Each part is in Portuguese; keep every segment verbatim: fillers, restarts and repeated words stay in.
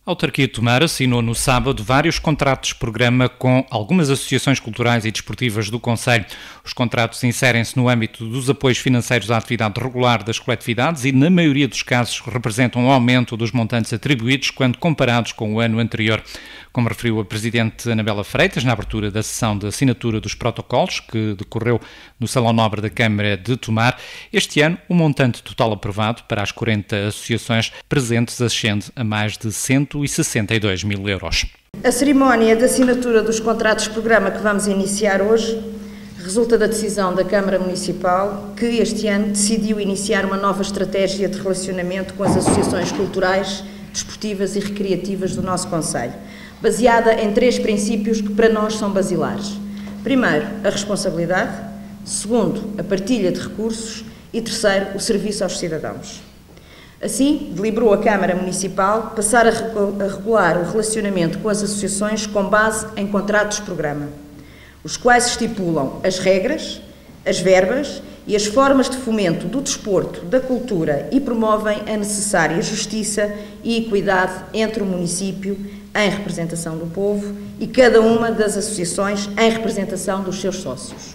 A autarquia de Tomar assinou no sábado vários contratos-programa com algumas associações culturais e desportivas do concelho. Os contratos inserem-se no âmbito dos apoios financeiros à atividade regular das coletividades e, na maioria dos casos, representam um aumento dos montantes atribuídos quando comparados com o ano anterior. Como referiu a Presidente Anabela Freitas na abertura da sessão de assinatura dos protocolos, que decorreu no Salão Nobre da Câmara de Tomar, este ano o montante total aprovado para as quarenta associações presentes ascende a mais de cento e sessenta e dois mil euros. A cerimónia de assinatura dos contratos-programa que vamos iniciar hoje resulta da decisão da Câmara Municipal, que este ano decidiu iniciar uma nova estratégia de relacionamento com as associações culturais, desportivas e recreativas do nosso concelho, baseada em três princípios que para nós são basilares. Primeiro, a responsabilidade. Segundo, a partilha de recursos. E terceiro, o serviço aos cidadãos. Assim, deliberou a Câmara Municipal passar a regular o relacionamento com as associações com base em contratos-programa, os quais estipulam as regras, as verbas e as formas de fomento do desporto, da cultura e promovem a necessária justiça e equidade entre o município, em representação do povo, e cada uma das associações em representação dos seus sócios.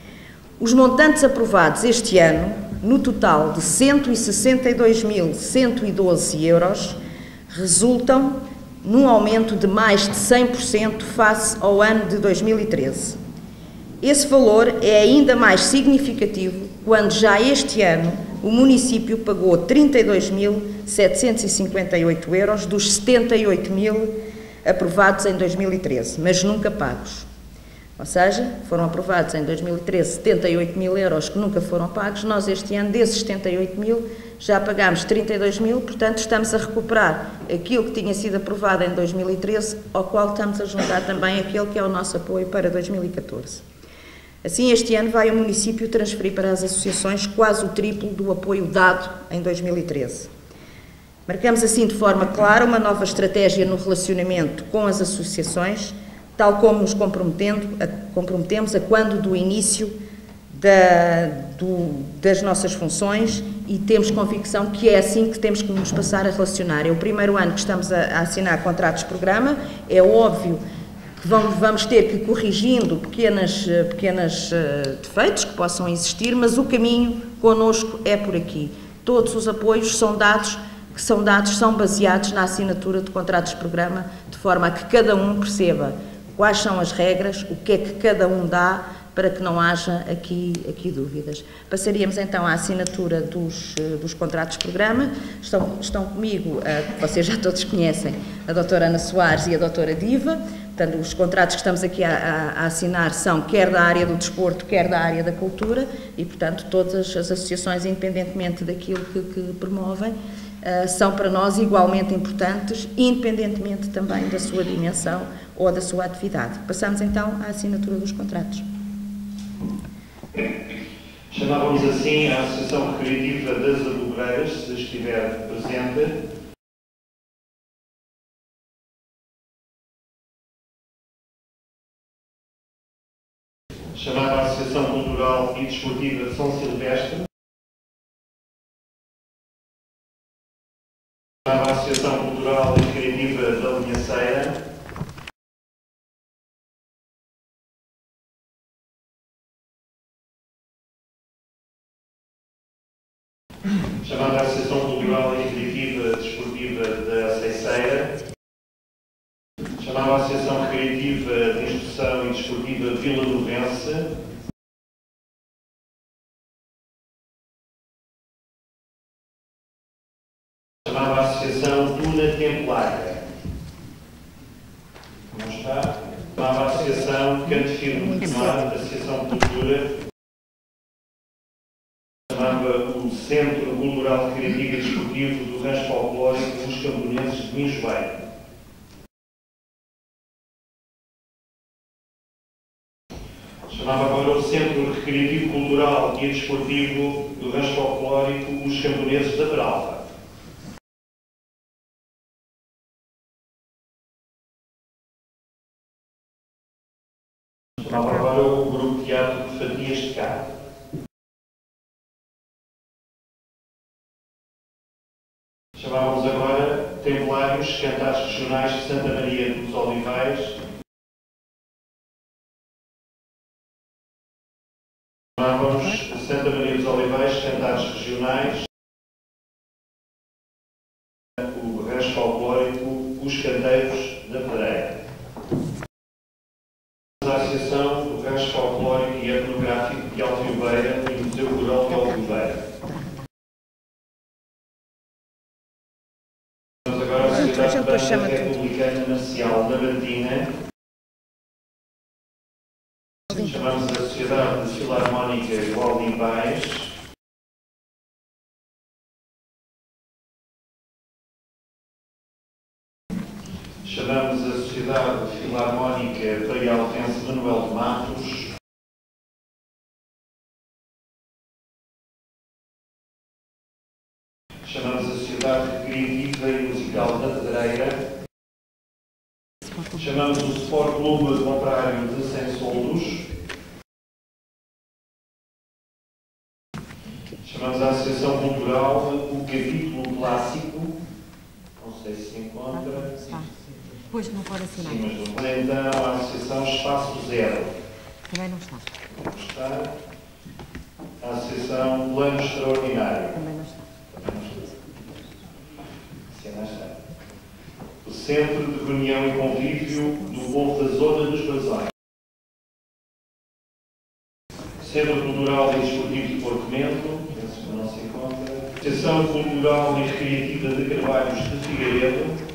Os montantes aprovados este ano, no total de cento e sessenta e dois mil cento e doze euros, resultam num aumento de mais de cem por cento face ao ano de dois mil e treze. Esse valor é ainda mais significativo quando já este ano o município pagou trinta e dois mil setecentos e cinquenta e oito euros dos setenta e oito mil aprovados em dois mil e treze, mas nunca pagos. Ou seja, foram aprovados em dois mil e treze setenta e oito mil euros que nunca foram pagos. Nós este ano, desses setenta e oito mil, já pagámos trinta e dois mil, portanto estamos a recuperar aquilo que tinha sido aprovado em dois mil e treze, ao qual estamos a juntar também aquele que é o nosso apoio para dois mil e catorze. Assim, este ano vai o município transferir para as associações quase o triplo do apoio dado em dois mil e treze. Marcamos assim de forma clara uma nova estratégia no relacionamento com as associações, tal como nos comprometendo, a, comprometemos a quando do início da, do, das nossas funções, e temos convicção que é assim que temos que nos passar a relacionar. É o primeiro ano que estamos a, a assinar contratos-programa, é óbvio que vamos, vamos ter que ir corrigindo pequenas, pequenas uh, defeitos que possam existir, mas o caminho connosco é por aqui. Todos os apoios são dados, que são dados, são baseados na assinatura de contratos-programa, de forma a que cada um perceba quais são as regras, o que é que cada um dá, para que não haja aqui, aqui dúvidas. Passaríamos então à assinatura dos, dos contratos-programa. Estão, estão comigo, uh, vocês já todos conhecem, a doutora Ana Soares e a doutora Diva. Portanto, os contratos que estamos aqui a, a, a assinar são quer da área do desporto, quer da área da cultura, e, portanto, todas as associações, independentemente daquilo que, que promovem, uh, são para nós igualmente importantes, independentemente também da sua dimensão ou da sua atividade. Passamos então à assinatura dos contratos. Chamávamos assim a Associação Recreativa das Abugueiras, se estiver presente. Chamava a Associação Cultural e Desportiva de São Silvestre. Chamava a Associação Cultural e Recreativa da Linhaceira. Chamada a Associação Cultural e Recreativa Desportiva da Ceiceira. Chamava a Associação Recreativa de Instrução e Desportiva Vila Novense. Chamava a Associação Duna Templária. Não está? Chamava a Associação Canto Firme de Tomar, Associação de Cultura. Chamava o Centro Cultural Recreativo e Desportivo do Rancho Folclórico dos Camponeses de Minjoeiro. Chamava agora o Centro Recreativo Cultural e Desportivo do Rancho Folclórico Os Camponeses da Peralva. Chamava agora o Grupo Teatro de Fatias de Carne. Chamávamos agora Templário Canteiros, Cantares Regionais de Santa Maria dos Olivais. Chamávamos Santa Maria dos Olivais, Cantares Regionais. O rancho folclórico Os Canteiros da Pedreira. A Associação do Rancho Folclórico e Etnográfico de Alfiobeira e o Museu Rural de Alfiobeira. Temos agora a Sociedade Banda Republicana Marcial da Bandina. Chamamos a Sociedade Filarmónica Waldim Baix. Chamamos a Sociedade Filarmónica Paialtense Manuel de Matos. Chamamos a Sociedade Recreativa e Musical da Pedreira. Chamamos o Sport Clube Operário de Sem Soldos. Chamamos a Associação Cultural o Capítulo Clássico. Não sei se se encontra. Pois não pode assinar. Sim, mas não. Então, a Associação Espaço Zero. Também não está. Não está. A Associação Plano Extraordinário. Também não está. Também não está. Sim, não está. O Centro de Reunião e Convívio do Povo da Zona dos Brasões. Centro Cultural e Desportivo de Porto Mento. Penso que não se encontra. Associação Cultural e Recreativa de Carvalhos de Figueiredo.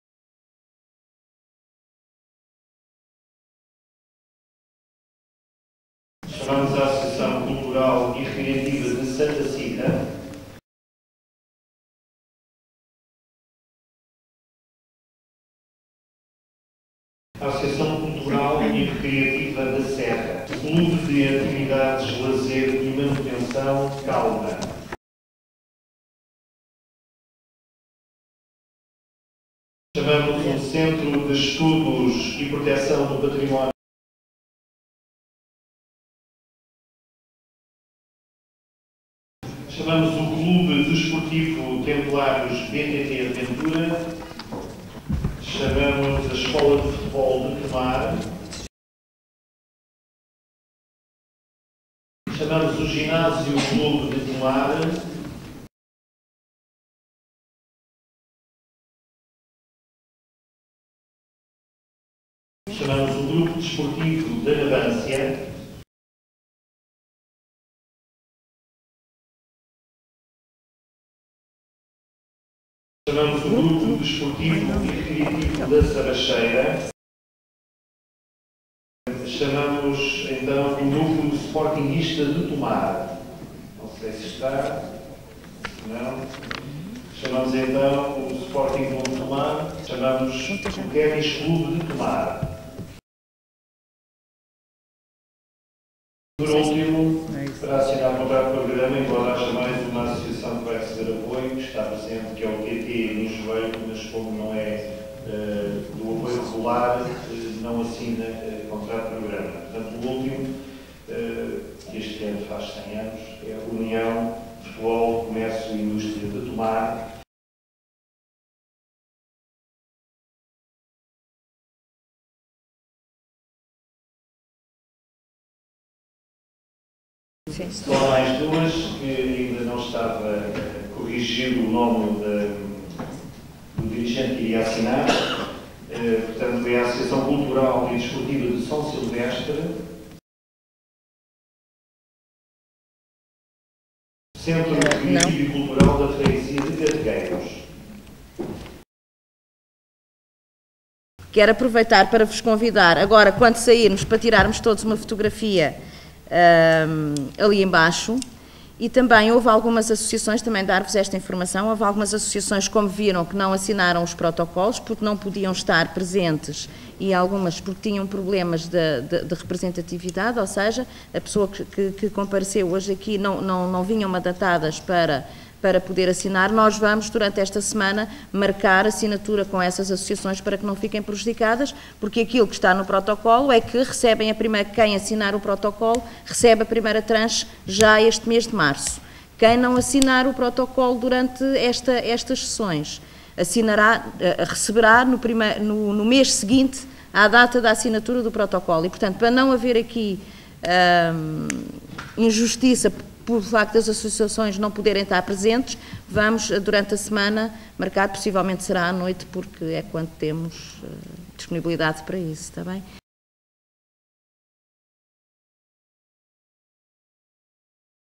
Chamamos a Associação Cultural e Recreativa de Santa Cita. A Associação Cultural e Recreativa da Serra. Clube de Atividades, Lazer e Manutenção Calma. Chamamos o Centro de Estudos e Proteção do Património. Chamamos o Clube Desportivo Templários B T T Aventura. Chamamos a Escola de Futebol de Tomar. Chamamos o Ginásio Clube de Tomar. Chamamos o Grupo Desportivo da Navância. Chamamos o Grupo Desportivo e Recreativo da Sabacheira. Chamamos então o Núcleo Sportingista de Tomar. Não sei se está. Não. Chamamos então o Sporting Clube de Tomar. Chamamos o Quenis Clube de Tomar. Por último, para assinar o contrato de programa, embora haja mais uma associação que vai receber apoio, que está presente, que é o T T no Joelho, mas como não é uh, do apoio regular, uh, não assina uh, contrato de programa. Portanto, o último, uh, que este ano faz cem anos, é a União de Futebol, Comércio e Indústria de Tomar. Sim. Só mais duas, que ainda não estava uh, corrigido o nome de, do dirigente que iria assinar. Uh, portanto, é a Associação Cultural e Desportiva de São Silvestre. Centro Recreativo e Cultural da Freguesia de Carregueiros. Quero aproveitar para vos convidar, agora, quando sairmos, para tirarmos todos uma fotografia Um, ali embaixo, e também houve algumas associações, também dar-vos esta informação, houve algumas associações, como viram, que não assinaram os protocolos porque não podiam estar presentes, e algumas porque tinham problemas de, de, de representatividade, ou seja, a pessoa que, que, que compareceu hoje aqui não, não, não vinham mandatadas para para poder assinar. Nós vamos, durante esta semana, marcar assinatura com essas associações para que não fiquem prejudicadas, porque aquilo que está no protocolo é que recebem a primeira, quem assinar o protocolo recebe a primeira tranche já este mês de março. Quem não assinar o protocolo durante esta, estas sessões assinará, receberá no, primeiro, no, no mês seguinte à data da assinatura do protocolo. E, portanto, para não haver aqui hum, injustiça por facto das associações não poderem estar presentes, vamos, durante a semana, marcar, possivelmente será à noite, porque é quando temos uh, disponibilidade para isso, está bem?